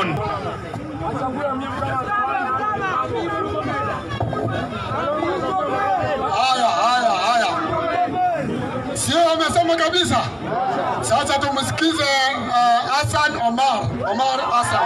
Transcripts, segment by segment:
John. Haya. Sio amesema kabisa. Sasa tumsikize Hassan Omar Hassan.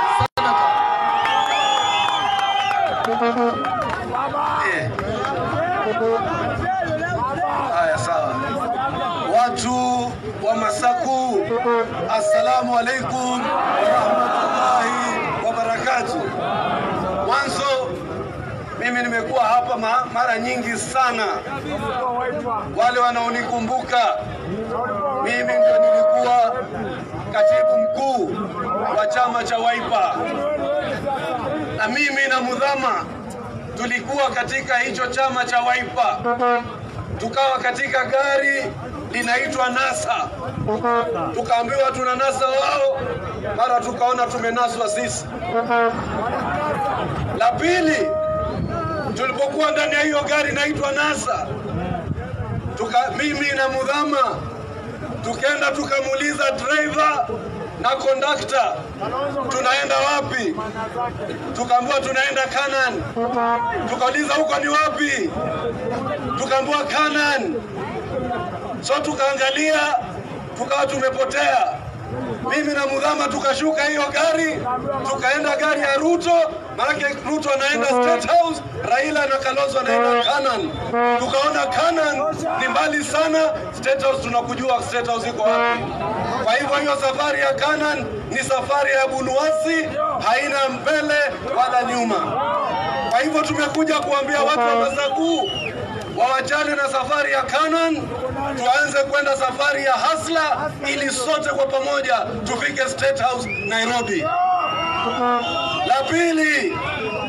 Haya, sawa. Watu wa Masaku, assalamu alaikum wa rahmatullahi wa barakatuh. Mwanzo mimi nimekuwa hapa mara nyingi sana. Wale wanaonikumbuka, mimi ndio nilikuwa katibu mkuu wa chama cha Wiper, na mimi na Mudhama tulikuwa katika hicho chama cha Wiper. Tukawa katika gari linaitwa NASA, tukaambiwa tuna NASA wao, mara tukaona tumenaswa sisi. La pili, tulipokuwa ndani ya hiyo gari inaitwa NASA, mimi na Mudhama tukaenda tukamuuliza driver na conductor, tunaenda wapi? Tukaambiwa tunaenda Canaan. Tukauliza huko ni wapi? Tukaambiwa Canaan. So tukaangalia, tukawa tumepotea. Mimi na Mudhama tukashuka hiyo gari, tukaenda gari ya Ruto, maana Ruto anaenda State House, Raila na Kalonzo anaenda Canaan. Tukaona Canaan ni mbali sana, State House tunakujua State House iko wapi. Kwa hivyo hiyo safari ya Canaan ni safari ya bunuasi, haina mbele wala nyuma. Kwa hivyo tumekuja kuambia watu wa Masaku wawachane na safari ya Canaan, tuanze kwenda safari ya Hasla ili sote kwa pamoja tufike State House Nairobi. La pili,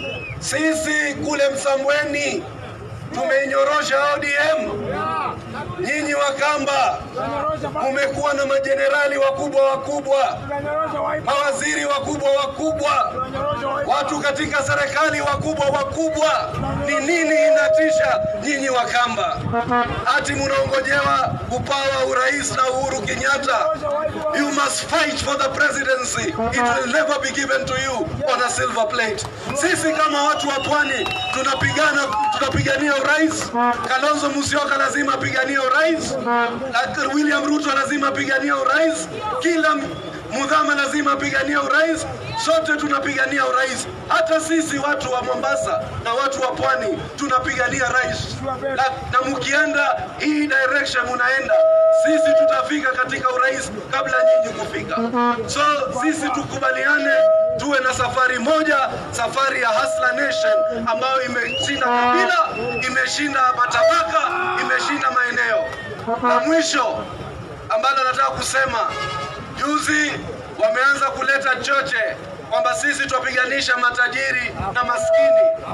sisi kule Msambweni tumeinyorosha ODM. Nyinyi Wakamba kumekuwa na majenerali wakubwa, mawaziri wakubwa, watu katika serikali wakubwa. Ni nini inatisha nyinyi Wakamba? Ati mnaongojewa kupawa urais na Uhuru Kenyatta. You must fight for the presidency. It will never be given to you on a silver plate. Sisi kama watu wa Pwani tunapigania urais. Kalonzo Musyoka lazima apiganie urais. William Ruto lazima apiganie urais. Kila Mudhama lazima apiganie urais. Sote tunapigania urais. Hata sisi watu wa Mombasa na watu wa Pwani tunapigania rais. Na mkienda hii direction munaenda, sisi tutafika katika urais kabla nyinyi kufika. So sisi tukubaliane tuwe na safari moja, safari ya Hustler Nation ambayo imeshinda kabila, imeshinda matabaka, imeshinda maeneo. Na mwisho ambalo nataka kusema, juzi wameanza kuleta choche kwamba sisi tupiganisha matajiri na maskini.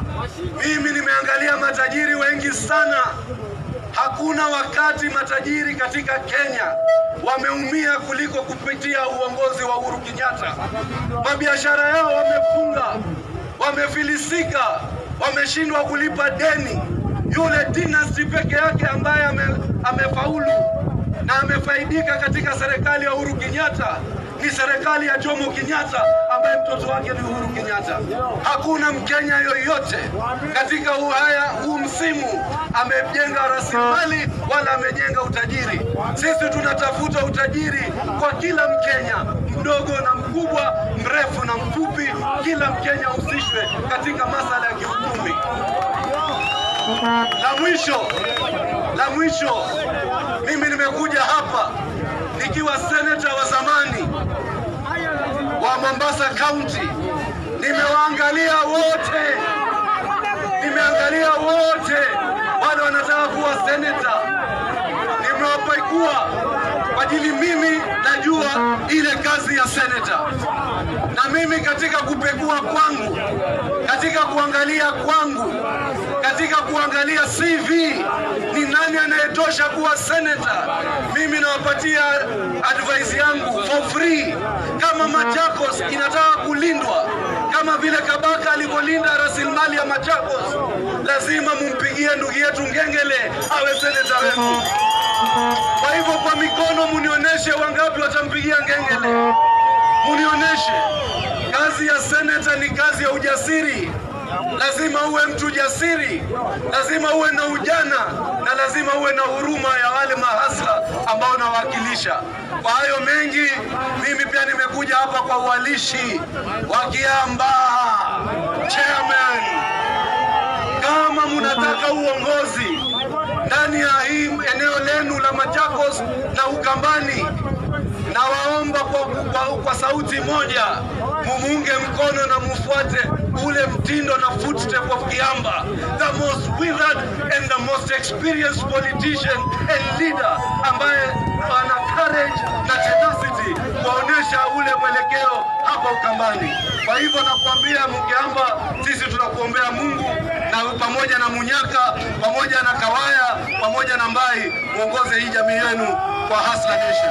Mimi nimeangalia matajiri wengi sana. Hakuna wakati matajiri katika Kenya wameumia kuliko kupitia uongozi wa Uhuru Kenyatta. Mabiashara yao wamefunga, wamefilisika, wameshindwa kulipa deni. Yule dynasty peke yake ambaye amefaulu na amefaidika katika serikali ya Uhuru Kenyatta ni serikali ya Jomo Kenyatta ambaye mtoto wake ni Uhuru Kenyatta. Hakuna Mkenya yoyote katika huu msimu amejenga rasilimali wala amejenga utajiri. Sisi tunatafuta utajiri kwa kila Mkenya, mdogo na mkubwa, mrefu na mfupi, kila Mkenya usishwe katika masuala ya kiuchumi. La mwisho, mimi nimekuja hapa nikiwa senator wa zamani wa Mombasa County. Nimeangalia wote wale wanataka kuwa senator. Nimewapekua kwa ajili mimi najua ile kazi ya senator. Na mimi katika kupekua kwangu, katika kuangalia kwangu, katika kuangalia CV ni nani anayetosha kuwa senator, mimi nawapatia advice yangu for free. Kama Machakos inataka kulindwa kama vile Kabaka alivyolinda rasilimali ya Machakos, lazima mumpigie ndugu yetu Ngengele awe senator wetu. Kwa hivyo kwa mikono munionyeshe wangapi watampigia Ngengele. Munionyeshe. Siasa ni kazi ya ujasiri. Lazima uwe mtu jasiri, lazima uwe na ujana, na lazima uwe na huruma ya wale mahasla ambao nawakilisha. Kwa hayo mengi, mimi pia nimekuja hapa kwa uwalishi wa Kiambaa. Chairman, kama mnataka uongozi ndani ya hii eneo lenu la Machakos na Ukambani, na waomba kwa sauti moja mumunge mkono na mufuate ule mtindo na footstep of Kiambaa, the most withered and the most experienced politician and leader ambaye ana courage na tenacity kuonesha ule mwelekeo hapa Ukambani. Kwa hivyo nakwambia Mkiambaa, sisi tunakuombea Mungu na pamoja na Munyaka, pamoja na Kawaya, pamoja na Mbai, muongoze hii jamii yenu kwa Hustler Nation.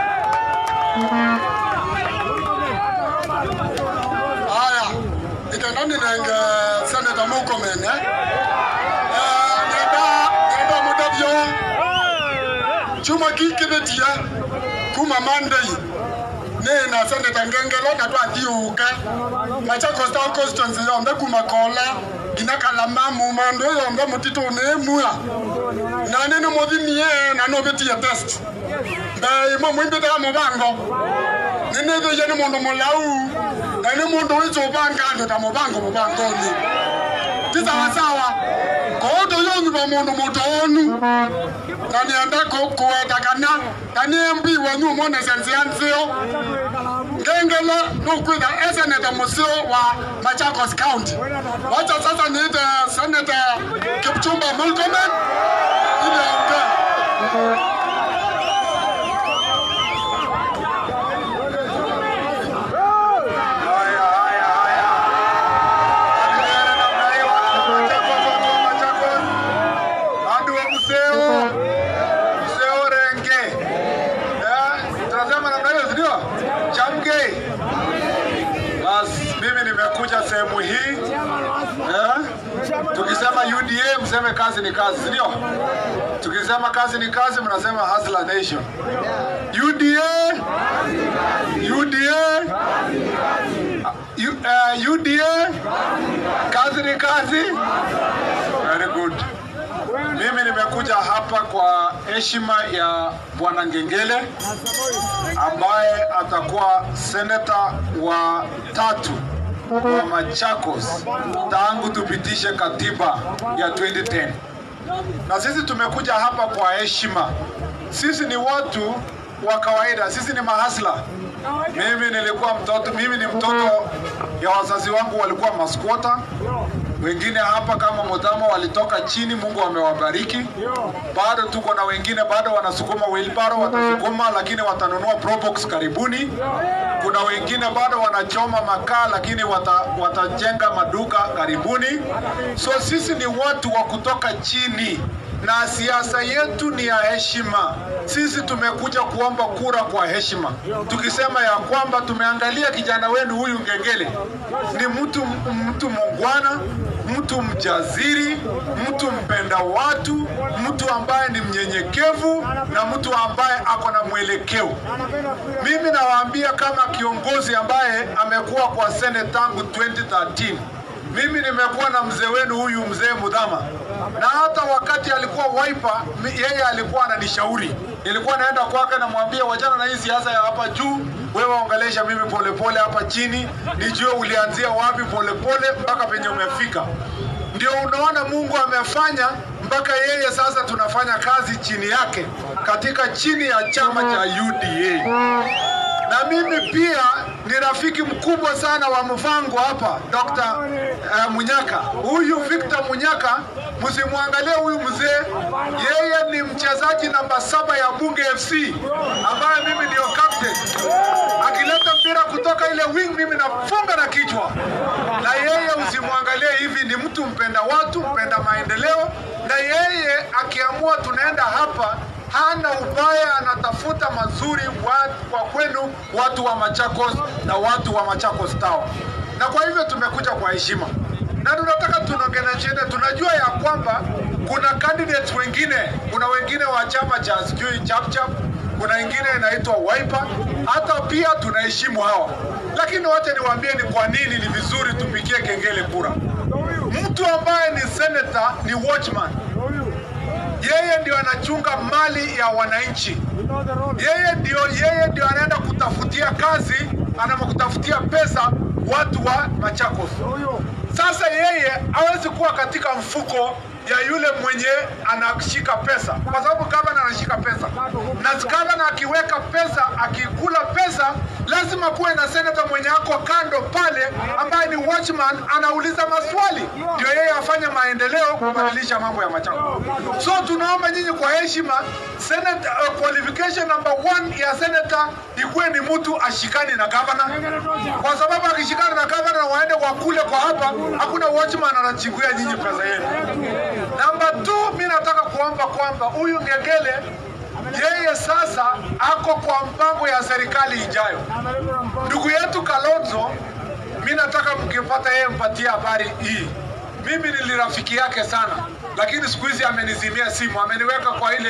Haya, ikanani nenge Senator Murkomen nenda mudavyo chuma kikibetia kuma Monday na Senator Ngengelo na twathiuka Machakos Town Constituency yombe kuma Kola ginakala mamu mando yombe mutito nemua na nene muthimie na no betie test mbe mo mwimbita mubango nene theye ni mundu mulau na ni mundu wizo banga ndo ta mubango mubangoni tisawasawa kodo yonu ba mundu mutonu na niandako kuetakana na ni MP wanu mone sensianzio Ngengelo nukwida Senator Musio wa Machakos County. Wacha sasa niite Senator Kipchumba Murkomen ili aongee. Sehemu hii tukisema UDA mseme kazi ni kazi, ndio? Tukisema kazi ni kazi mnasema Hustler Nation. UDA kazi ni kazi. Very good. Mimi nimekuja hapa kwa heshima ya Bwana Ngengele ambaye atakuwa senator wa 3 wa Machakos tangu tupitishe katiba ya 2010. Na sisi tumekuja hapa kwa heshima. Sisi ni watu wa kawaida, sisi ni mahasla. Mimi ni mtoto ya wazazi wangu walikuwa maskwota. Wengine hapa kama Mutama walitoka chini, Mungu amewabariki. Bado tuko na wengine bado wanasukuma wheelbarrow, watasukuma lakini watanunua probox karibuni. Kuna wengine bado wanachoma makaa lakini watajenga maduka karibuni. So sisi ni watu wa kutoka chini na siasa yetu ni ya heshima. Sisi tumekuja kuomba kura kwa heshima, tukisema ya kwamba tumeangalia kijana wenu huyu Ngengele ni mtu mungwana, mtu mjaziri, mtu mpenda watu, mtu ambaye ni mnyenyekevu na mtu ambaye ako na mwelekeo. Mimi nawaambia kama kiongozi ambaye amekuwa kwa Senate tangu 2013, mimi nimekuwa na mzee wenu huyu mzee Mudhama, na hata wakati alikuwa Wiper yeye alikuwa ananishauri. Nilikuwa naenda kwake na mwambia wajana na hii siasa ya hapa juu, wewe ongelesha mimi polepole hapa chini, nijue ulianzia wapi polepole mpaka penye umefika. Ndio unaona Mungu amefanya mpaka yeye sasa tunafanya kazi chini yake katika chini ya chama cha UDA. Na mimi pia ni rafiki mkubwa sana wa Mvango hapa, Dr. Munyaka. Huyu Victor Munyaka, msimuangalie huyu mzee, yeye ni mchezaji namba 7 ya Bunge FC ambaye mimi ndio captain. Akileta mpira kutoka ile wing mimi nafunga na kichwa. Na yeye usimuangalie hivi, ni mtu mpenda watu, mpenda maendeleo, na yeye akiamua tunaenda hapa hana ubaya, anatafuta mazuri kwa kwenu watu wa Machakos na watu wa Machakos Town. Na kwa hivyo tumekuja kwa heshima. Na tunataka tunaongeleshane, tunajua ya kwamba kuna candidates wengine, kuna wengine wa chama cha sijui chap, kuna wengine inaitwa Wiper, hata pia tunaheshimu hawa. Lakini wacha niwaambie ni kwa nini ni vizuri tupigie kengele kura. Mtu ambaye ni senator ni watchman. Yeye ndio anachunga mali ya wananchi. Yeye ndio anaenda kutafutia kazi, anamkutafutia pesa watu wa Machakos. Sasa yeye hawezi kuwa katika mfuko ya yule mwenye anashika pesa, kwa sababu gavana anashika pesa, na gavana akiweka pesa, akikula pesa, lazima kuwe na senator mwenye ako kando pale ambaye ni watchman, anauliza maswali ndio yeye afanye maendeleo kubadilisha mambo ya Machakos. So tunaomba nyinyi kwa heshima, senator qualification number 1 ya senator ikuwe ni mtu ashikani na gavana, kwa sababu akishikana na gavana na waende kwa kule kwa hapa, hakuna watchman anachukua nyinyi pesa yenu. Number 2, mimi nataka kuomba kwamba huyu Ngengele yeye sasa ako kwa mpango ya serikali ijayo. Ndugu yetu Kalonzo, mimi nataka mkipata yeye mpatie habari hii. Mimi ni rafiki yake sana, lakini siku hizi amenizimia simu, amenidunga,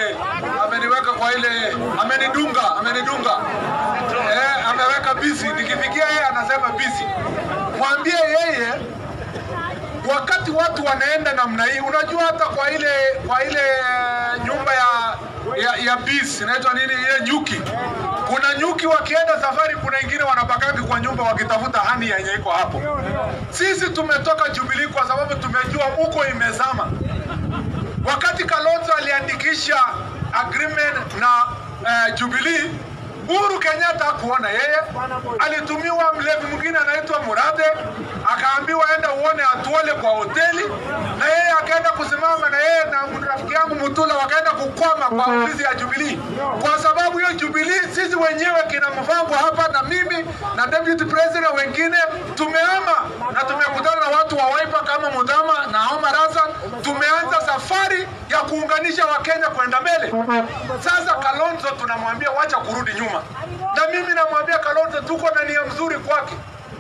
ameweka busy. Nikifikia yeye anasema busy. Mwambie yeye wakati watu wanaenda namna hii, unajua hata kwa ile nyumba ya bees inaitwa nini, ile nyuki, kuna nyuki wakienda safari, kuna wengine wanabakaki kwa nyumba wakitafuta hani yenye iko hapo. Sisi tumetoka Jubilee kwa sababu tumejua huko imezama. Wakati Kalonzo aliandikisha agreement na Jubilee, Uhuru Kenyatta kuona yeye, alitumiwa mlevi mwingine anaitwa Murade, akaambiwa enda uone Atuole kwa hoteli, na yeye akaenda kusimama na yeye na rafiki yangu Mutula wakaenda kukwama kwa ofisi ya Jubilee. Kwa sababu hiyo Jubilee, sisi wenyewe kina Mvango hapa na mimi na deputy president wengine tumehama na tumekutana na watu wa Wiper kama Mudama na Omar Hassan, tumeanza safari ya kuunganisha Wakenya kwenda mbele. Sasa Kalonzo tunamwambia wacha kurudi nyuma. Na mimi namwambia Kalonzo tuko na nia mzuri kwake.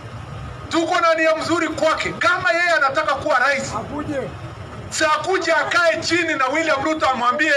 Kama yeye anataka kuwa rais, akuje akae chini na William Ruto amwambie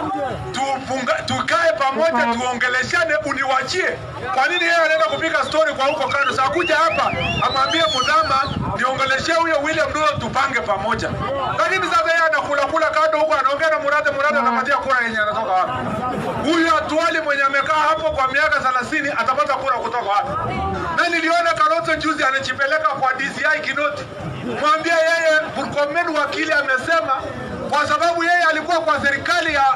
tukae pamoja tuongeleshane, uniwachie. Kwa nini yeye anaenda kupiga story kwa huko kando? Akuje hapa amwambie Mudama niongeleshe huyo William Ruto tupange pamoja. Lakini sasa yeye anakula kando huko, anaongea na Murade anapatia kura yenye anatoka wapi? Huyu Atuali mwenye amekaa hapo kwa miaka 30 atapata kura kutoka wapi? Na niliona Kalonzo juzi anachipeleka kwa DCI Kinoti. Mwambie yeye Murkomen wakili amesema kwa sababu yeye alikuwa kwa serikali ya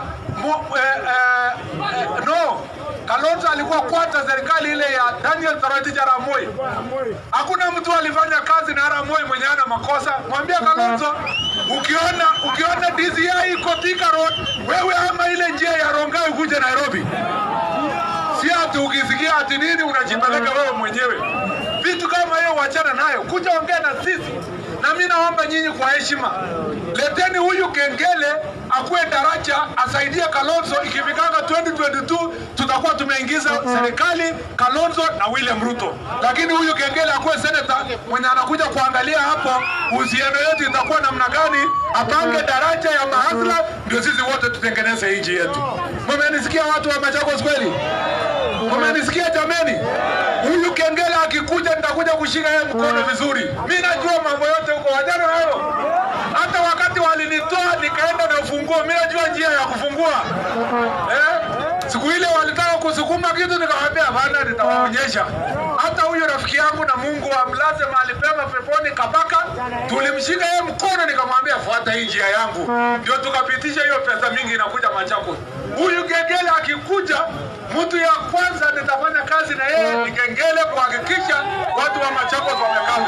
Kalonzo alikuwa kwa serikali ile ya Daniel Toroitich Arap Moi. Hakuna mtu alifanya kazi na Arap Moi mwenye ana makosa. Mwambie Kalonzo, ukiona DCI iko Thika Road, wewe ama ile njia ya Rongai ukuje Nairobi. Si ati ukisikia ati nini unajipeleka wewe mwenyewe. Vitu kama hiyo wachana nayo. Kuja ongea na sisi. Na mimi naomba nyinyi kwa heshima, leteni huyu Kengele akuwe daraja, asaidie Kalonzo. Ikifikanga 2022 tutakuwa tumeingiza serikali Kalonzo na William Ruto. Lakini huyu Kengele akuwe senator mwenye anakuja kuangalia hapo uhusiano yetu itakuwa namna gani, apange daraja ya mahasla, ndio sisi wote tutengeneze nchi yetu. Mmenisikia watu wa Machakos kweli? Mmenisikia jameni? Huyu Kengele akikuja nitakuja kushika yeye mkono vizuri. Mimi najua mambo yote huko, wajana hayo. Hata wakati walinitoa nikaenda na ufunguo, mimi najua njia ya kufungua. Siku ile walitaka kusukuma kitu nikamwambia bana nitawaonyesha. Hata huyo rafiki yangu na Mungu amlaze mahali pema peponi Kabaka, tulimshika yeye mkono nikamwambia fuata hii njia yangu. Ndio tukapitisha hiyo pesa mingi inakuja Machakos. Huyu Kengele akikuja, mtu ya kwanza nitafanya kazi na yeye ni Kengele kuhakikisha watu wa Machakos wamekaa.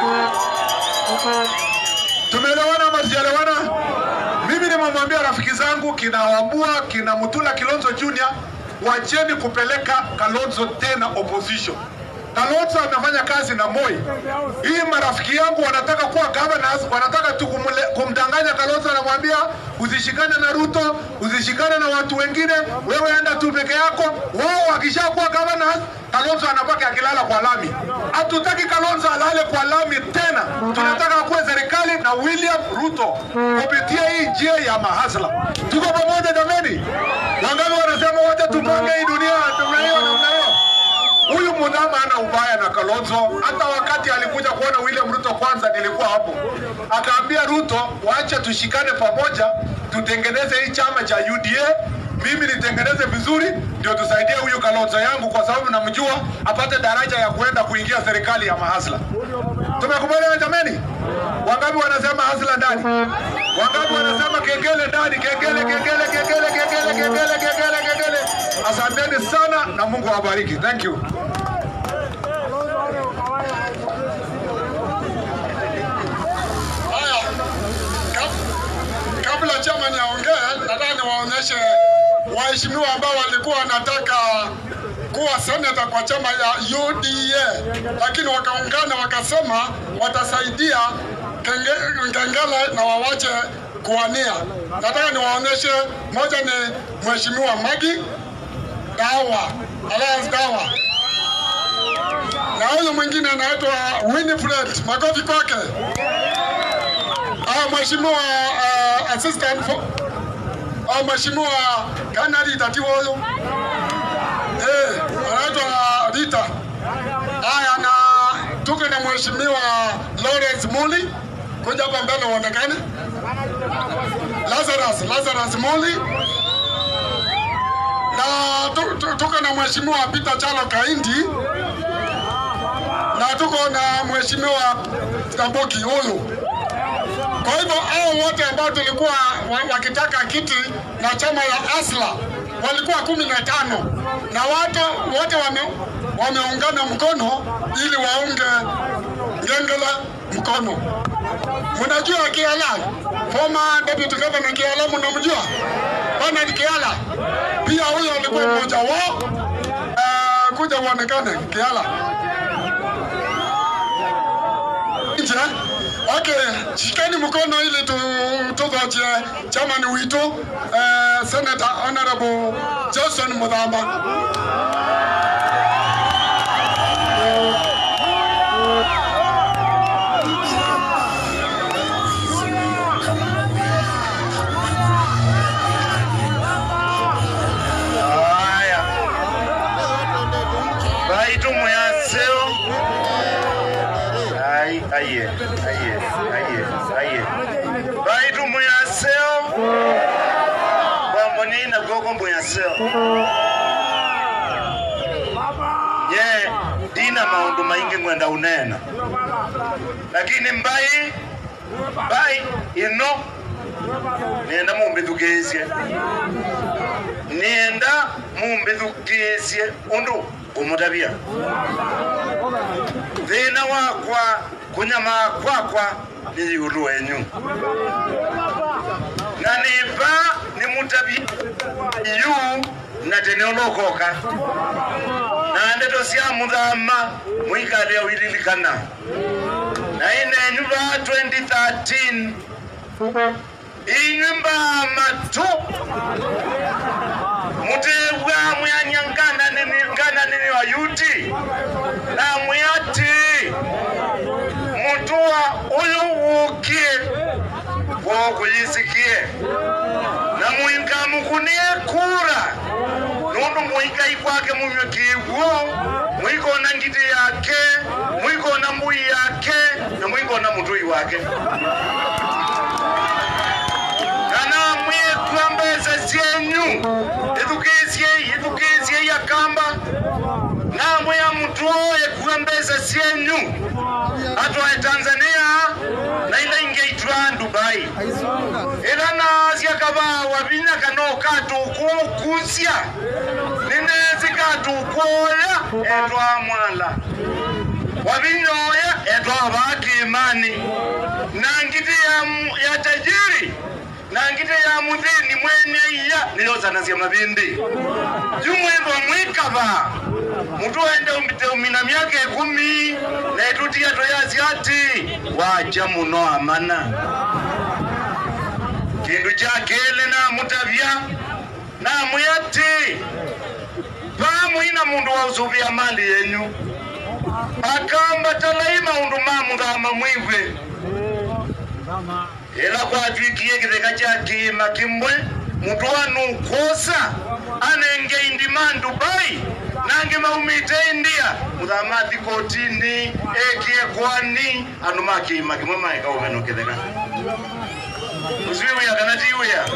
Tumeelewana ama sijaelewana? Mimi nimemwambia rafiki zangu kina Wambua, kina Mutula Kilonzo Junior, wacheni kupeleka Kalonzo tena opposition. Kalonzo amefanya kazi na Moi. Hii marafiki yangu wanataka kuwa governors, wanataka tu kumdanganya Kalonzo, anamwambia usishikane na Ruto, usishikane na watu wengine, wewe enda tu peke yako. Wao wakishakuwa governors, Kalonzo anabaki akilala kwa lami. Hatutaki Kalonzo alale kwa lami tena. Tunataka kuwe serikali na William Ruto kupitia hii njia ya mahasla. Tuko pamoja jameni? Wangapi wanasema wote tupange hii dunia namna hiyo? Huyu Mudhama hana ubaya na Kalonzo. Hata wakati alikuja kuona William Ruto kwanza nilikuwa hapo. Akaambia Ruto, waache tushikane pamoja, tutengeneze hii chama cha UDA. Mimi nitengeneze vizuri ndio tusaidie huyu Kalonzo yangu, kwa sababu namjua apate daraja ya kuenda kuingia serikali ya mahasla. Tumekubaliana jamani? Wangapi wanasema hasla ndani? Wangapi wanasema kengele ndani? Kengele. Asanteni sana na Mungu awabariki. Thank you. Haya, kabla chama niongee, nataka niwaonyeshe waheshimiwa ambao walikuwa wanataka kuwa seneta kwa chama ya UDA, lakini wakaungana wakasema watasaidia Kengele na wawache kuwania. Nataka niwaonyeshe, moja ni Mheshimiwa Magi Dawa, Alliance Dawa, na huyu mwingine anaitwa Winifred, makofi kwake. Mheshimiwa assistant Mheshimiwa Kanali Tatiwa huyo anaitwa Rita. Haya, na tuko na Mheshimiwa Lawrence Muli, kuja hapa mbele uonekane. Lazarus Muli, na tuko na Mheshimiwa Peter Chalo Kaindi, na tuko na Mheshimiwa Stamboki huyu. Kwa hivyo hao wote ambao tulikuwa wakitaka kiti na chama ya Asla walikuwa 15, na watu wote wameungana mkono ili waunge Kengele mkono. Mnajua Kiala, former deputy governor Kiala, mnamjua bwana Kiala? Pia huyo alikuwa mmoja wao. Kuja uonekane Kiala. Okay, shikeni mkono ili tugoje chama ni wito Senator Honorable Johnson Mudhama. Aye. Baitu muyaseo. Bamboni na gogo muyaseo. Ye, dina maundu maingi mwenda unena. Lakini mbai ino nienda mumbithukizie undu umutabia. Thina wakwa kunyama kwakwa ni yulu wenyu. Na niba ni mutabi yu na teneolokoka. Na ndeto siya Mudhama mwikale wililikana. Na ine nyumba 2013 inyumba matu mutewa mwanyangana nini wa yuti na mwati mutua uyu ukie kuyisikie na muinga mukunie kura nundu muinga ikwake munywe kiwu mwiko na ngiti yake mwiko na mbui yake na mwiko na mutui wake kana mwiko mbeza sienyu edukezie ya kamba na mweya mutuoye kuambeza sienyu atwa Tanzania na ila ingeitwa Dubai ila nazia kaba wabina kano katu kukusya ninezi katu kuoya etwa mwala wabinyoya etwa baki imani na ngiti ya tajiri na ngite ya muthini mwene iya niyoza nazia mabindi jumwendo mwikaba mutu ende umina miaka 10 na etutia toyazi ati waja muno amana kindu chakele na mutabia na muyati pamuina mundu wa uzubia mali yenyu akamba talaima undu Mudhama mwigwe ela kwa twikie kitheka cha kima kimwe mtuanu kosa anenge indiman Dubai nange maumite India mudhamati kotini ekie kwani anumaki makimama ikaumeno kitheka usiwe yakanatiwe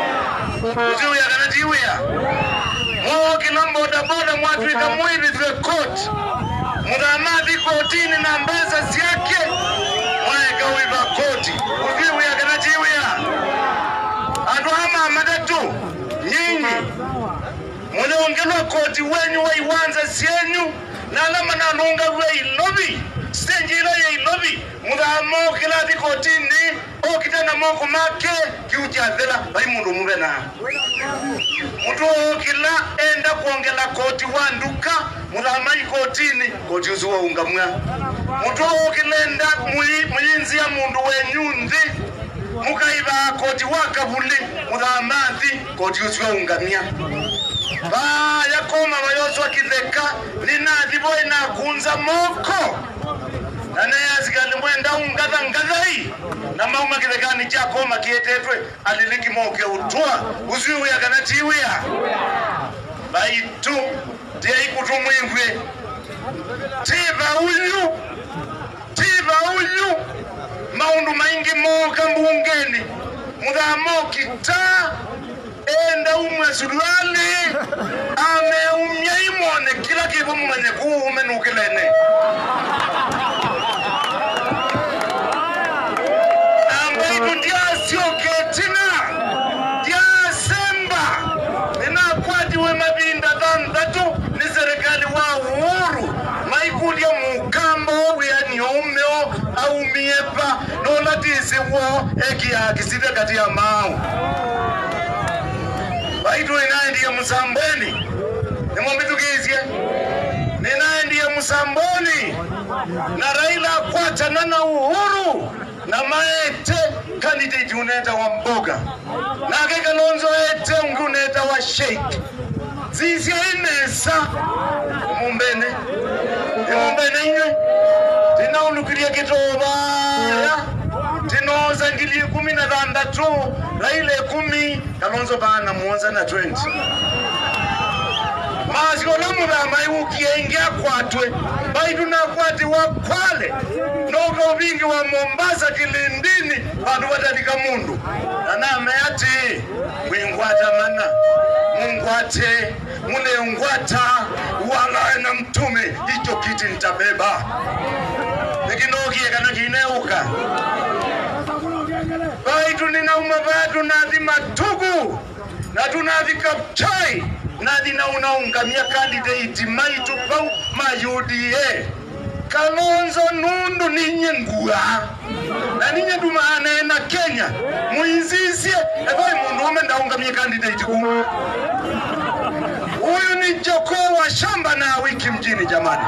kila boda boda mwatwika mwili the court mudhamati kotini na mbeza yake mwaeka wiva koti usiwe yakanatiwe aduhama amadatu nyinyi muleongelwa koti wenyu wa iwanza sienyu na alama na nunga we ilobi stenjira ya ilobi mudhamo kila di kotini o kitana moko make kiujathela bai mundu mubena mutu kila enda kuongela koti wanduka mudhama ikotini koti usuwa ungamwa mutu kila enda muyinzi ya mundu wenyu ndi mukaiba koti wakabuli mudhamathi koti usuwa ungamia yakoma bayoswa kitheka ninathiboe na kunza moko na yazikali mwenda ungathangathai na mauma kithekani cha koma kietetwe aliliki moke utwa usiwe yakanatiwia baitu dia ikutumwingwe tiva uyu maundu maingi moka mbungeni mudhamo kita enda umwe suruali ameumya imone kila kibu mwenye kuume nukilene ambaitu ndiasio ketina ndiasemba ninakwatiwe mabinda thandatu ni serikali wa uhuru maikulia mukambo wiyani umeo au miepa nolatisi wo ekiyakisite kati ya mau baitu inaendia Musambweni nimwambitukizie ninaendia Musamboni na Raila kwachana na Uhuru na maete candidate uneta wa mboga na Kalonzo ete unguneta wa Sheikh zizia inesa mumbene inye tinaulukiria kitobaya tinoza ngili 16 Raila 10 Kalonzo bana muonza na 20 mazikola mudhama iukiengia kwatwe baitu na kwati wa Kwale noga ubingi wa Mombasa Kilindini bandu watadika mundu na meati mwingwata mana mungwate mune wala na mtume hicho kiti nitabeba nikinokie kana kineuka baitu ninauma batu nadhi matugu na tunadhi kapchai nadhi na unaungamia candidate maitu pau UDA Kalonzo nundu ninye ngua na ninye dumane na Kenya muinzisie ebai mundu umendaungamia candidate kumu huyu ni joko wa shamba na wiki mjini jamani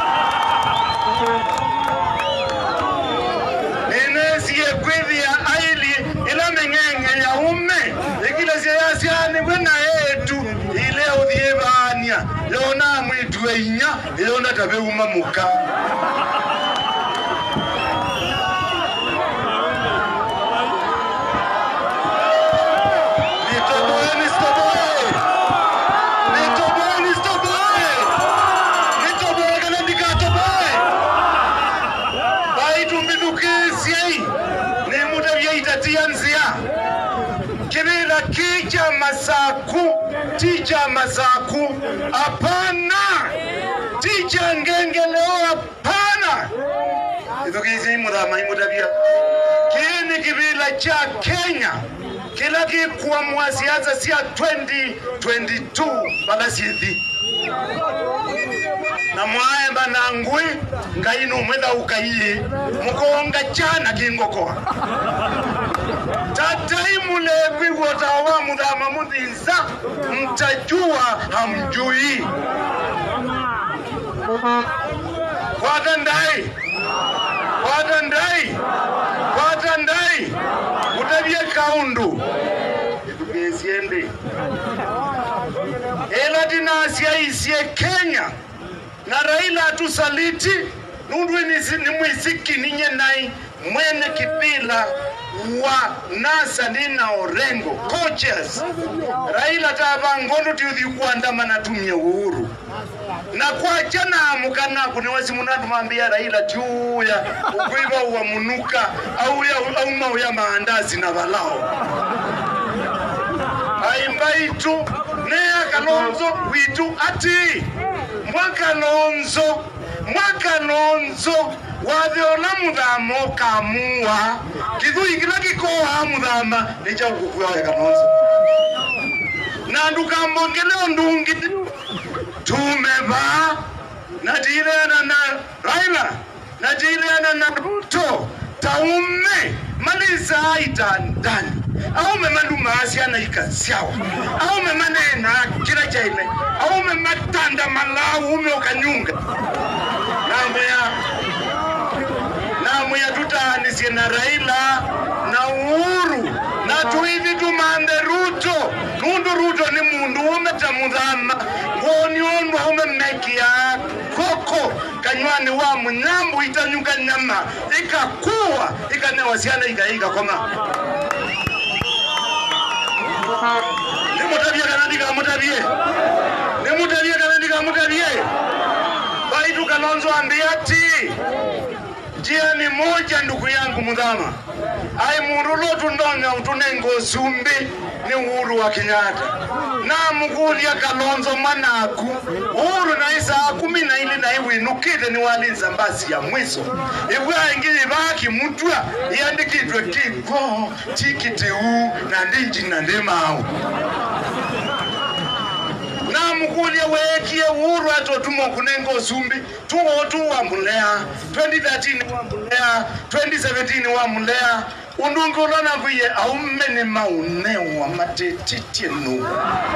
ninesie kwithia aili ila mengenge ya ume ikila siyasiani wena yetu ile udhiebania yona mwitwe inya yona tabe umamuka Ticha masaku apana ticha ngengeleo apana idokizi mudama imudabia kini kibila cha Kenya kila kikuwa mwasiaza siya 2022 bala sithi na mwaemba nangui ngainu mwenda ukaiye mukonga chana kingokoa tataimu lebi wotawa mudama mudinza mtajua hamjui watandai utabie kaundu itukiesiende ela dinasi isie Kenya na Raila atusaliti nundu ni mwisiki ninye nai mwene kibila wa NASA nina Orengo coaches Raila tabangondo tiuthi kuandamana tumie Uhuru na kwa jana mukana kuniwezi munadu mambia Raila tiuya ukwiba uwa munuka au mauya maandazi na balao aimbaitu nea Kalonzo witu ati mwaka lonzo watheola muthamo kamua kithui kila kikoha muthama nicha ukukuwa ya Kalonzo na ndukambongeleo ndungi tumeva najileana na Raila najileana na Ruto taume malisa itandani au memandu maasiana ikasiawa au memanena kila chaile au mematanda malau umeokanyunga namuya tutanisie na Raila na Uhuru na tuithi tumande Ruto Ruto ni mundu umetamudhama ngoni ondu umemekia koko kanywani wa munyambu itanyuka nyama ikakuwa ikanewasiana ikaiga koma Nimutabie kanandika mutabie Baitu Kalonzo ambiati njia ni moja ndugu yangu mudhama ai murulo tundonya utunengo sumbi ni Uhuru wa Kenyatta na mugulia Kalonzo manaku Uhuru na isa 12 na iwi nukite ni walinza mbasi ya mwiso ibwa ingini baki mutwa iandikitwe kiko tikiti u na ndinji na ndemao na mukulia wekie Uhuru atotumo kunengo sumbi tuo wamulea 2013 wamulea 2017 wamulea undungulana kuye aumene maune wa matetitienu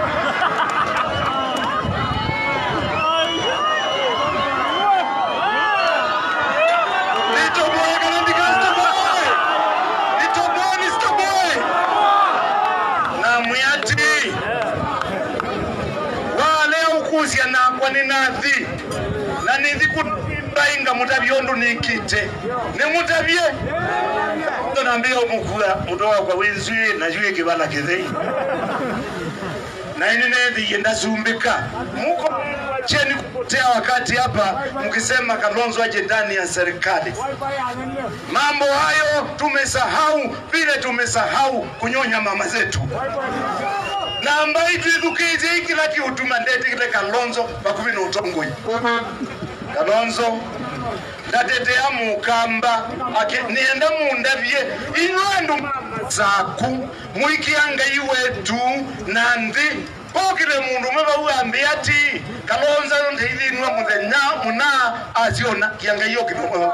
na kwa ninathi na nithi kubainga mutabiondu nikite ni mutabie ndo naambia umukura mutoa kwa wenzui na juu kibala kithei na nithi yenda zumbika muko cheni kupotea wakati hapa mkisema Kalonzo aje ndani ya serikali mambo hayo tumesahau vile tumesahau kunyonya mama zetu na ambaye tuidhukize kila kiutuma ndete kile Kalonzo bakubi na utongoi Kalonzo ndatetea mukamba nienda mundavye inwandu zaku muikianga iwetu nandi pokile mundu meba uambia ati Kalonzo ndithindwa muthenya muna aziona kianga iyo kidogo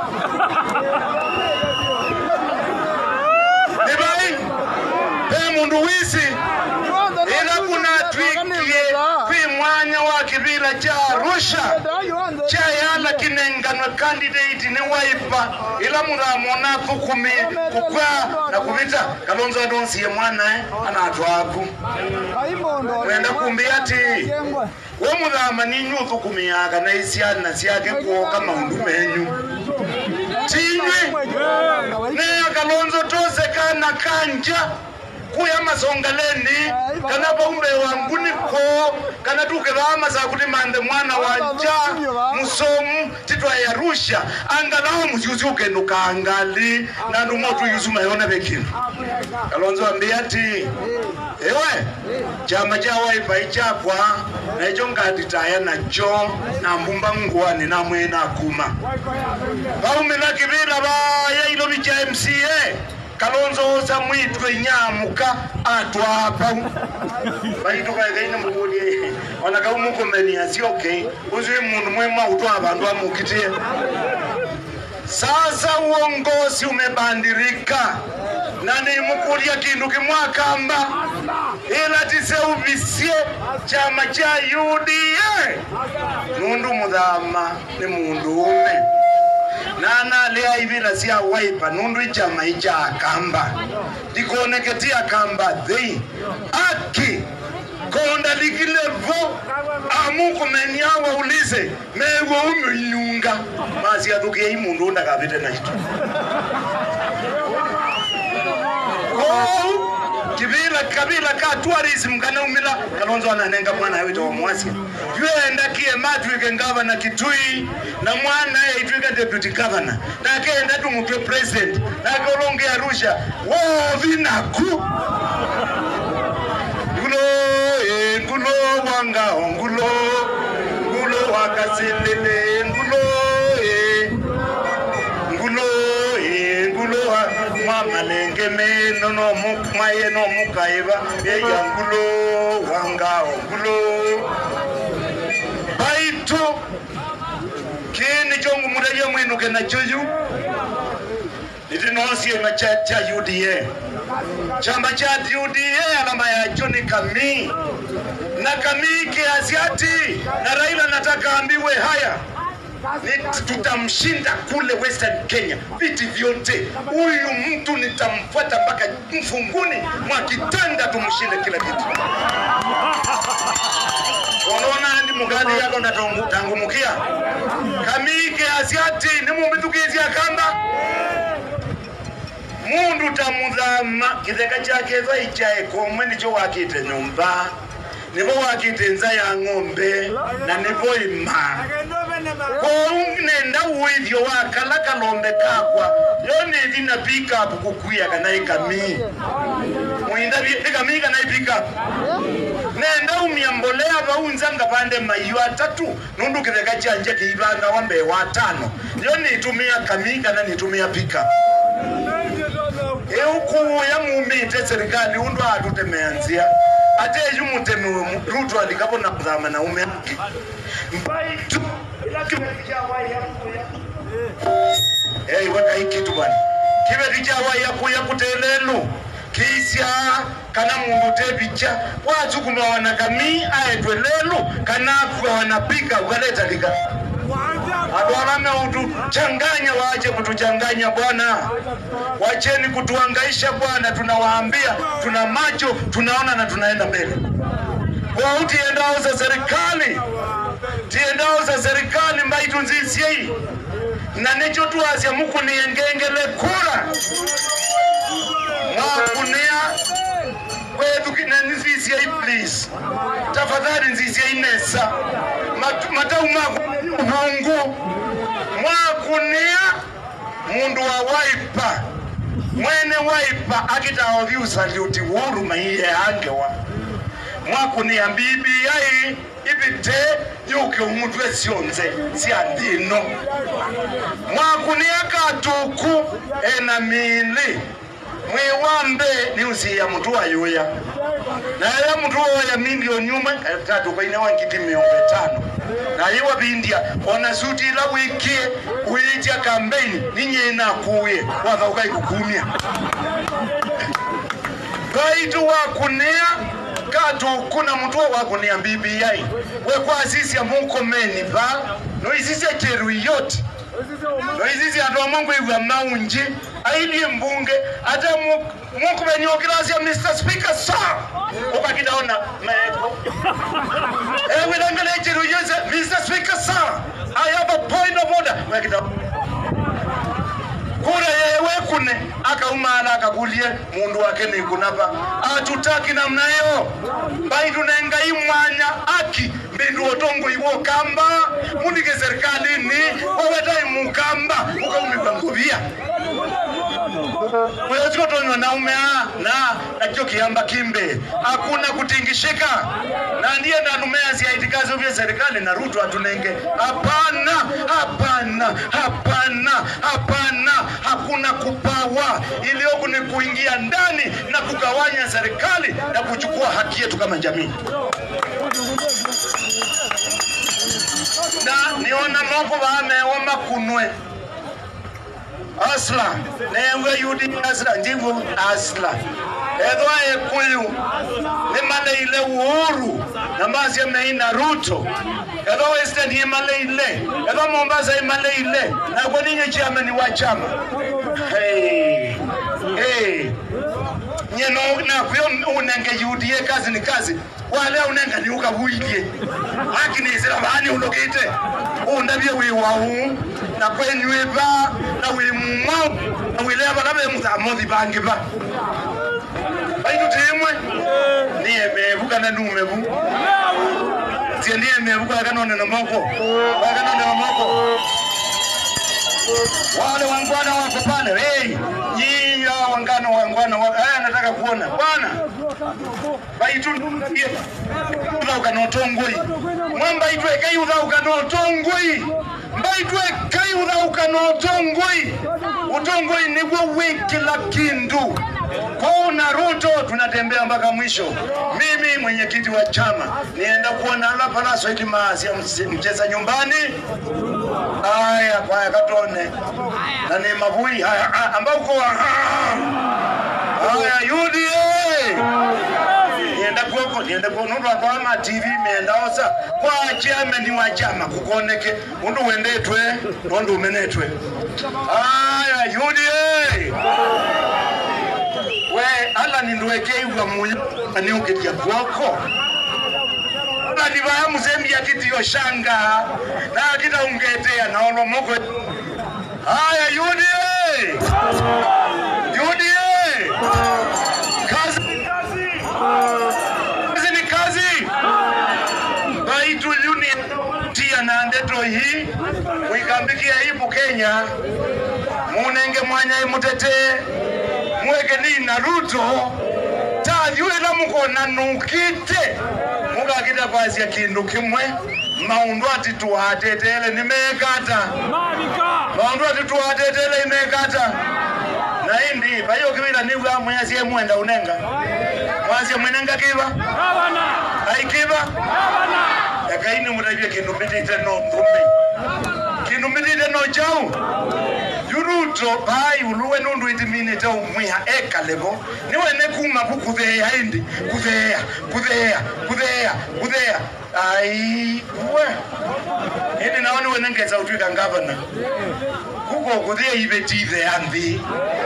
nibai pe mundu wisi ila kuna twikie kwi mwanya wa kibila cha Arusha cha yala kinenganwa candidate ni Wiper ila muramona kukumi kukwa na kubita Kalonzo adonsiye mwana anatwaku wenda kumbia ati wo murama ni nyuthu kumiyaga na isiana siake kuoka maundu menyu tinywe ne Kalonzo tose kana kanja kuya masongaleni kana baumbe wangu niko kana tuke bama za kulimande mwana wanja musomu titwa ya Arusha angalau musiuzuke nukangali na ndumotu yuzuma yona bekini Kalonzo ambiati ewe chama cha Wiper ichakwa na icho ngatitaya nacho na mbumba ngwani na mwena kuma baume na kibila baya ilo bicha MCA Kalonzo sa mwitwe nyamuka atwapa baitu kaina muguli ona ka umukomeni asioke uzwe mundu mwema utwa abantu amukitie sasa uongozi umebandirika na ni mukulia kindu kimwakamba ila tise uvisie chama cha UDA mundu mudhama ni mundu ume nana lea ivila siya Wiper nundu ichama icha kamba dikoneketia kamba dhei aki konda likilevo amuko menyawa ulize mewo umyunga mazi aduke imundu ndakabite na hitu kabila ka tourism kana umila kalonzo ananenga mwana wetu wa mwasi yenda kie matwike governor Kitui na mwana yitwika deputy governor na kenda tumutwe president na kolonge Arusha wo vinaku ngulo wanga ngulo wakasilele ngulo mama lenge meno no mukmaye no mukaiba eya ngulo wanga ngulo baito kini jongu mudaye mwenu kena choju itinosie na cha UDA chama cha UDA alama ya John Kami na Kami kiasiati na Raila nataka ambiwe haya tutamshinda kule Western Kenya viti vyote huyu mtu nitamfuata mpaka mfunguni mwa kitanda tumshinde kila kitu unaona ndi mugadi yako natangumukia Kamike asiati ni mumbitukizi akamba mundu tamudhama kitheka chake vaichae komwe ndicho wakite nyumba nibo wakite nza ya ng'ombe na nibo ima nenda uithio wakala kalombe kakwa yone dina pick up kukuya kana ikami muinda ikami kana pick up nenda umyambolea baunza ngapande mayu atatu nundu kitheka chanje kiibanga wambe watano yone itumia kami kana nitumia pick up euku ya mumite serikali undu atutemeanzia ate yumutemewe Ruto alikapona kudhama na ume mbaitu waka ikitu bwana kibe dijawa ya kutelelu kisya kana mundu tebicha watu kumawana Kami aetwelelu kana kwa wanapika ukaleta lika adwarame utuchanganya waje kutuchanganya bwana wacheni kutuangaisha bwana tunawaambia tuna macho tunaona na tunaenda mbele kwa utiendao za serikali mbaitu nzizi na nicho tuazia muku niengengele kura mwakunia kwetu kina nzizi please tafadhali nzizi inesa matau Mungu mwakunia mundu wa Wiper mwene Wiper akitawa view salute wuru mahiye angewa mwakunia BBI ibite yuke umutwe sionze siandino mwakunia katuku ena mili mwiwambe ni usiya mtu wa yuya na ya mtu wa milioni nyuma tatu kwa ina wangiti 500 na yiwa bindia ona suti la wiki uitia campaign ninye na kuye waza ukai kukumia baitu wa kunea katu kuna mtu wa kunia BBI we kwa sisi ya mungu meni ba no isisi ya cheru yote no isisi ya tuwa mungu iwa maunji aili mbunge ata mungu meni okirasi ya Mr. Speaker sir ukakidaona wilangale cheru yote Mr. Speaker sir I have a point of order ukakidaona kura yewe kune akaumana akakulie mundu wake ni kunapa atutaki namna hiyo baitu nenga imwanya aki mbindu otongo iwo kamba munike serikali ni waweta mukamba ukaumibangubia wewe zikotonywa na umea na kio kiamba kimbe hakuna kutingishika na ndiye ndanumea si aitikazi vya serikali na Ruto atunenge hapana hakuna kupawa iliyoku ni kuingia ndani na kugawanya serikali na kuchukua haki yetu kama jamii na niona mambo wameomba kunwe asla newe yudi asla ndivu asla edwa ekuyu ni male ile uhuru na mazi ya meina Ruto edwa Western ye male ile edwa Mombasa ye male ile na kwa ninyo chama ni wachama nyeno na kuyo unenge yudie kazi ni kazi wale unenga ni ukabuidie lakini sira bani unokite undabye wiwahu na kwenywe ba na wimwa na wile abalabe muthamodi bangi ba baitu temwe ni emebuka na numebu tiendie emebuka kanone na moko wale wangwana wako pale hey nyinyi wangwana nataka kuona bwana baitu ndio ukanotongoi mwamba itwe kai ukanotongoi mbaitwe kai ukanotongoi utongoi ni wewe kila kindu Kona Ruto tunatembea mpaka mwisho. Mimi mwenyekiti wa chama nienda kuona ala palaso hiki maasi mcheza nyumbani. Haya kwa katone. Na ni mavui haya ambao kwa haya UDA. Nienda kuona kwa ama TV meenda osa kwa chairman wa chama kukoneke undu wendetwe ndondo umenetwe. Haya UDA. We ala ninduwekei wa muyo ni ukitia kwako ala niba muzembi ya kiti yoshanga na kita ungetea na olo moko haya UDA kazi ni kazi baitu yuni tia na andeto hii wikambikia hibu Kenya munenge mwanya imutete mweke ni na Ruto tajue na mukona nukite muka kita kwasi ya kindu kimwe maundu ati tuhatetele nimekata maundu ati tuhatetele imekata na hindi bayo kibila niwa mwasi ya mwenda unenga mwasi ya mwenenga kiba haikiba yakaini mutajua kindu mitite no ndume kindu mitite no jau Ruto bai uluwe nundu itiminite umwiha eka levo niwe nekuma kukudhea hindi kudhea ai uwe hindi naoni wenengeza utwika ngavana kuko kudhea ibetithe anthi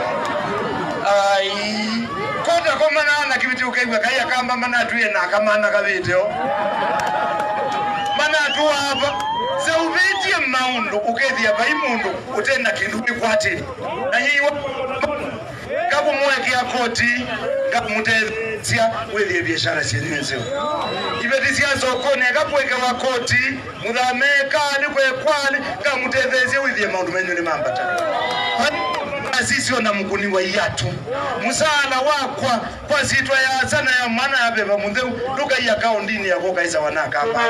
ai kota komana ana kibiti ukaiwa kaya kamba mana tuye na kamana kabiteo mana tuwa hapa Zauvitie maundu ukethia bai mundu utenda kindu kwatiri na yiwa kabu mweke ya koti kabu mutezia welie biashara sienezeo ibetisia sokoni kabu weke wa koti mudhameka alikwe kwali kabu mutezia welie maundu menyu ni mambata sisi ona mkuni wa yatu musala wakwa kwa sitwa ya sana ya mana ya beba mundeu duka ya kaundini ya koka isa wanaka hapa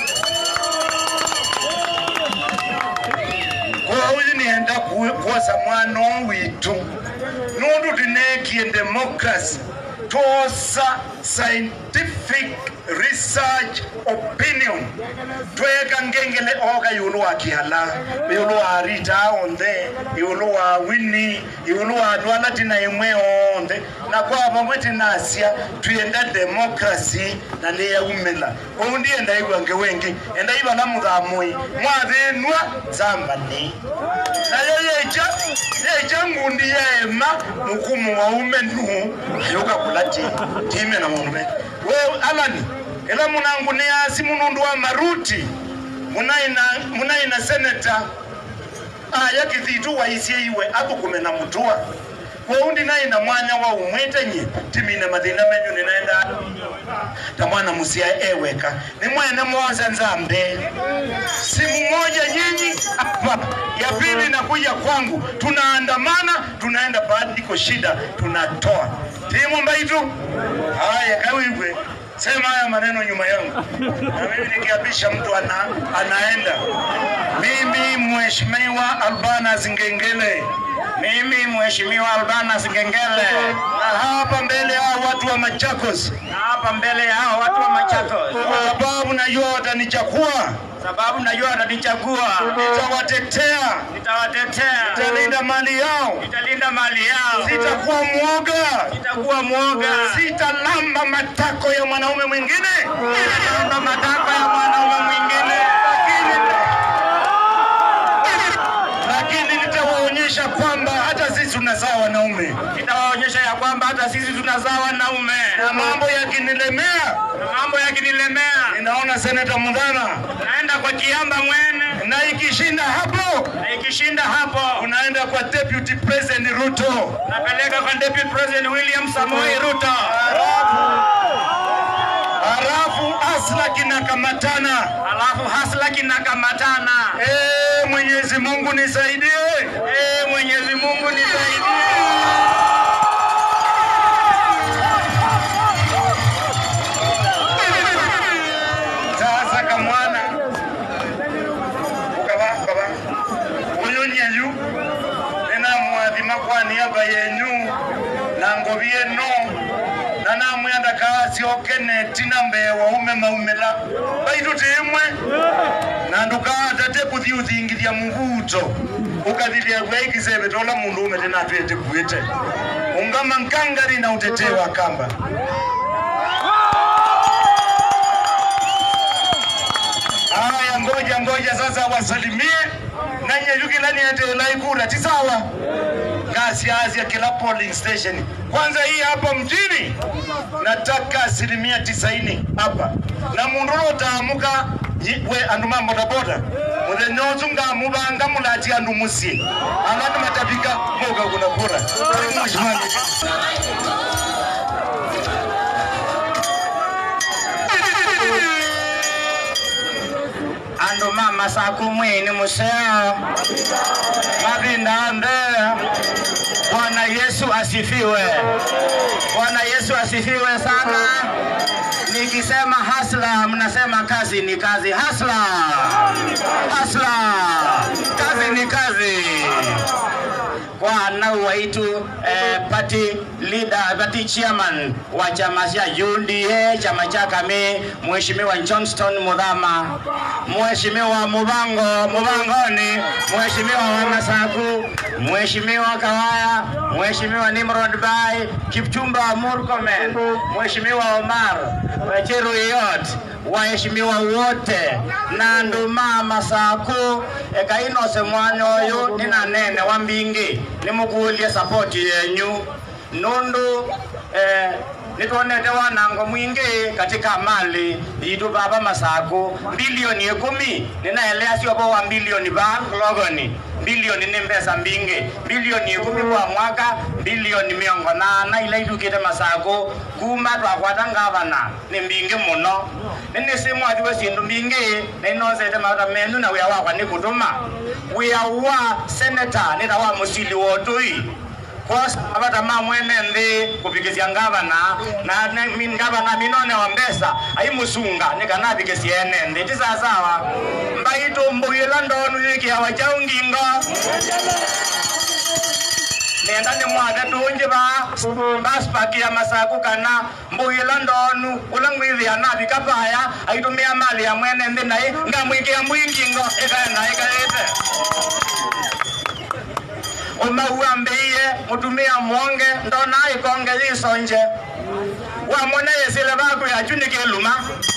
Kwa nienda kuwasa mwano witu nundu dinekie democracy tosa scientific research opinion tweka ngengele oga yulu wa kihala yulu wa rita onde yulu wa wini yulu wa dwala tina imwe onde na kwa bamweti nasia tuenda democracy na ne ya umela ondi enda igwange wengi enda iba na mudhamui mwavenwa zambani na yeja ngundi ya ema mukumu wa umenu yoka kulati time na munume we alani ela munangu ni asi munundu wa Maruti munaina senator yakithitu wa isie iwe abukume na mutua kwa undi naina mwanya wa umwetenye timine madina menyu ninaenda tamwana musia eweka ni mwene mwoza nzambe simu moja nyinyi hapa ya pili na kuja kwangu tunaandamana tunaenda baadhi iko shida tunatoa timu mbaitu haya kawiwe sema haya maneno nyuma yangu na mimi nikiapisha mtu anaenda mimi mheshimiwa Albanas Ngengele na hapa mbele ya watu wa Machakos sababu najua watanichagua nitawatetea nitalinda mali yao sitakuwa mwoga sitalamba matako ya mwanaume mwingine lakini nitawaonyesha kwamba hata sisi tunazaa wanaume. Nitawaonyesha ya kwamba hata sisi tunazaa wanaume. Na mambo yakinilemea, ninaona Seneta Mudhama Naenda kwa Kiamba Mwene, na ikishinda hapo unaenda kwa Deputy President Ruto. napeleka kwa Deputy President William Samoei Ruto. Halafu Hasla kinakamatana. Mwenyezi Mungu nisaidie. Sasa kamwana ukaba uyu nyenyu nena mwathima kwa niaba yenyu na ngobie no na namwenda kasi okene tina mbewa ume maumela baitu timwe na ndukata te kuthi uthingithia muvuto ukathilia gwekisebe tola mundu ume tena twete kuite ungama nkangari na utetewa kamba. Haya, ngoja sasa wasalimie na nyeyukilani ate laikura tisawa kasi ya kila polling station. Kwanza hii hapa mjini nataka 90% hapa na mundu rotamuka we andu mambo boda muthe nyozunga mubanga mulati andu musi andu matabika moga kuna kura mheshimiwa. Ando mama sakumweni museo mabinda mbea. Bwana Yesu asifiwe. Bwana Yesu asifiwe sana. Nikisema hasla mnasema kazi ni kazi. Hasla. Kazi ni kazi. Kwa nau waitu party leader, party chairman wa chama cha UDA, chama cha kame, Mheshimiwa Johnston Mudhama, Mheshimiwa Mubangoni, Mheshimiwa Wanasaku, Mheshimiwa Kawaya, Mheshimiwa Nimrod Bai, Kipchumba Murkomen, Mheshimiwa Omar, Cheruyot, waheshimiwa wote na nduma Masaku ekaino semwanyo yo nina nene wambingi nimukulie support yenyu nundu nitonete wanango mwingi katika mali yitu baba Masaku bilioni 10 ninaelea sio kwa bilioni ba logoni bilioni ni mbesa mbingi bilioni 10 kwa mwaka bilioni 100 ile idukite Masaku kuma twakwatanga bana ni mbingi muno nini simu adiwe sindu mbingi ninozete mauta menu na uya wakwa nikutuma uya wa senator nita wa musili wotui kwa abata mamwene ndi kupikizia ngavana na ngavana minone wa mbesa ai musunga nikanabikizia ene ndi sawa mbaito mbuyila ndonu yiki hawa chaungingo nenda ni mwada tunje baspaki ya Masaku kana mbuyila ndonu ulangwithi anabika paya aitumia mali ya mwene ndi nai ngamwiki ya mwingingo ikaenda ikaete umauambeiye mutumia mwonge ndona ikonge yisonje wamone yesile baku ya chunike luma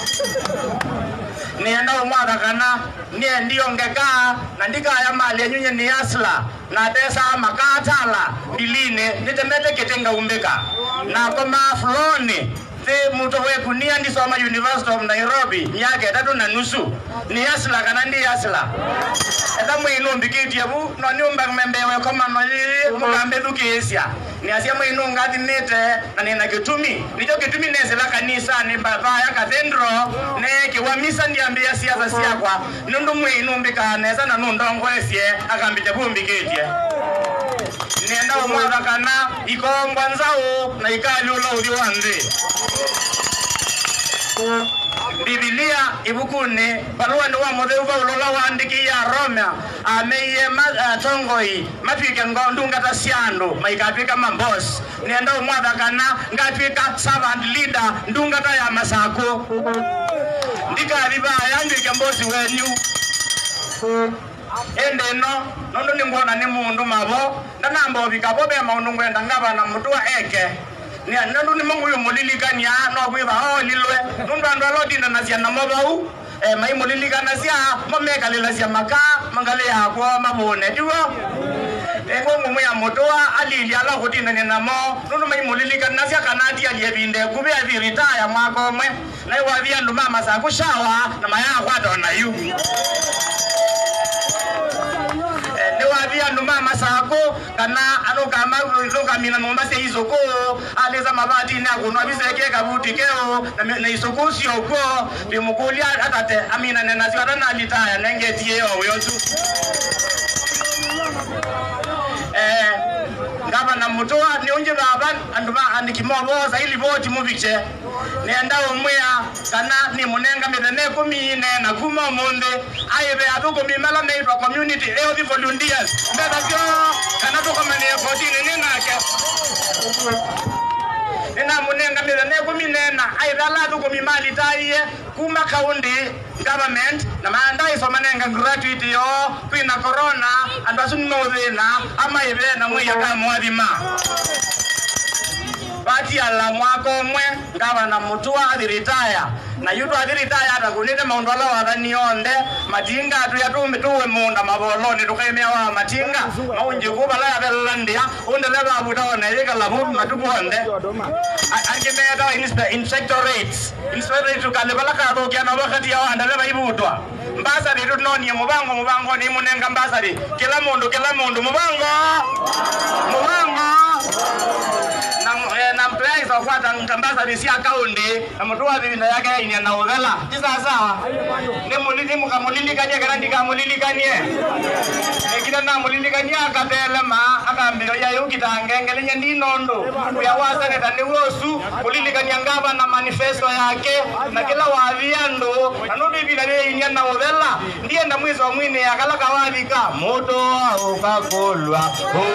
nienda umwaka kana nie ndiongeka na ndika ya mali nyunye ni asla na desa makatala biline nitemete ketenga umbeka na koma floni the muto weku ni andi soma University of Nairobi miaka 3.5 ni asla kana ndi asla eta mwino mbikiti yabu no nyumba membewe koma no mugambe dukesia ni asia mwino ngati nete na nina kitumi nicho kitumi nesela kanisa ni baba ya kathendro ne kiwamisa ndiambia siasa siakwa nundu mwino mbikane sana nundongo esie akambije bumbikiti nienda umwaka kana ikongwa nzao na ikalulo udiwanze Biblia ibukuni barua ni wa modeuva ulola waandiki ya Roma ameye tongoi mapike ngondunga tasiando maikapika mambos nienda umwaka kana ngapika servant leader ndunga ta ya Masaku ndika riba yandike mbosi wenyu ende nondo ni ngona ni mundu mabo ndanambo bikabo be maundu ngwenda ngaba na mutu eke ni nando ni mungu yumulilikania no kwiba lilwe nundu andu alodina nasia na mobau mai mulilikana sia momeka lilasia maka mangale yakwa mabone diwo engo mwe ya motoa alili ala kutina ni namo nunu mai mulilika nasya kanati aliyebinde kube aviritaya mwako mwe na iwavia ndo mama sa kushawa na maya kwado na yu ne wavia ndo mama sako kana anoka maruka mina nomba se izoko aleza mabati na kunwa biseke kabuti keo na isoko sio ko bimukulia atate amina nena siwata na litaya nengetie yo tu ngaba na mutoa ni unje baban anduma andikimoboza ili voti mubiche nenda omwea kana ni munenga mithene 14 na kuma monde aibe aduko mimala neitwa community health volunteers mbeba sio kana tuko mane 14 nini nake nina munenga mithene 14 aibe ala duko mimali taiye kuma county government na maandai so manenga gratuity yo kwina corona andasu nothina ama ibe na mwiya ka mwathima bati ala mwako mwe ngaba na mutua athiritaya na yutu athiritaya atakunite maundu ala wathani onde matinga atu yatume tuwe munda maboloni tukaimea wa matinga maunji kubala ya belandia unde leba abutaona yeka labu matukonde angemeta inspectorates tukalebala ka thokia na wakati ya wanda leba ibutwa mbasa ritu noni mubango ni munenga mbasa ri kila mundu mubango na mplai so kwata ngambasa bisi akaunde na mtuwa bibina yake ina na ogala tisa sawa ne mulini mukamulili kanye garandi kamulili kanye ekina na mulili kanye akatelema akambiro ya yukitangengele nyandi nondo ya wasane tani wosu mulili kanye ngaba na manifesto yake na kila waviando nanu bibina ye ina na ogala ndiye na mwizo mwine akala kawadika moto ukakolwa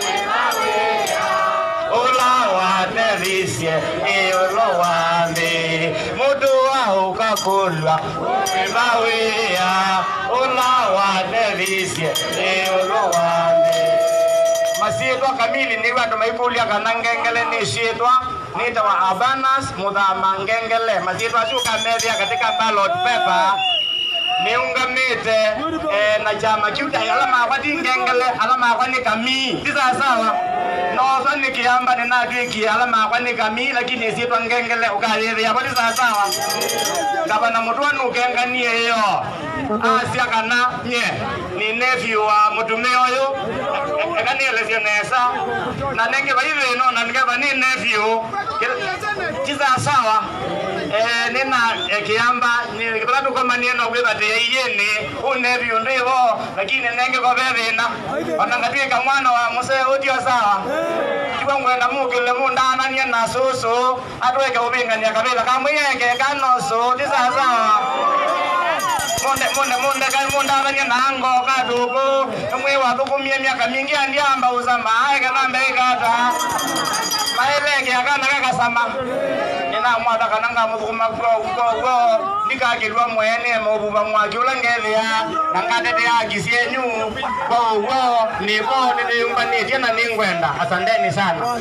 ola wa terisye eolo wambe mudu wa ukakulwa umebawea ola wa terisye eolo wambe masietwa kamili ni watu maipulia kanangengele ni sietwa nita wa abanas mudhama ngengele masietwa shuka media katika ballot paper neungamete na chama kiuta alama kwati ngengele alama kwani kami tisa sawa no sani kiamba nina kiki alama kwani kami lakini sietwa ngengele ukalele ya kwati sawa ngaba na mtu anu kenganie yo asia kana nye ni nephew wa mutume oyo ekaniele sionesa na nenge baive no na ngeba ni nephew tisa sawa nina kiamba ni kibatu kwa manieno kweba te yene nephew ndivo lakini nenge kwa bebena wanangatwika mwana wa muse udio sawa kibangwe na mukile mundana ni na susu atweke ubingania kabila kamuyeke kanoso tisa sawa monde kai mundana ni nango kaduko mwe wa tukumie miaka mingi andiamba uzama aika nambe kata maeleke akana kakasama ina mwata kananga mukuma go nikakilwa mwene mobuba mwaki ulangethia nangate ya kisienyu go ni yumba ni tena ningwenda asanteni sana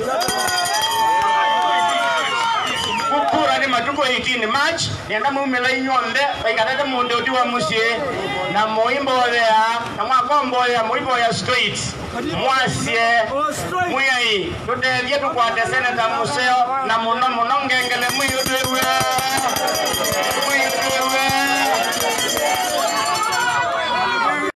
kura ni matuko 18 March nienda mumela inyonde baikatete munde utiwa musie na moimbo ya na mwakombo ya moimbo ya straight mwasie muyai tutethie tukwate seneta museo na muno ngengele